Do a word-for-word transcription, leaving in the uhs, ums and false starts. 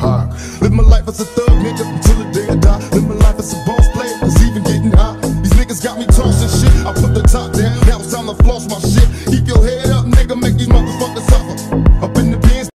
high. Live my life as a thug nigga until the day I die. Live my life as a boss player, cause even getting high. These niggas got me tossing shit. I put the top down, now it's time to floss my shit. Keep your head up, nigga, make these motherfuckers up.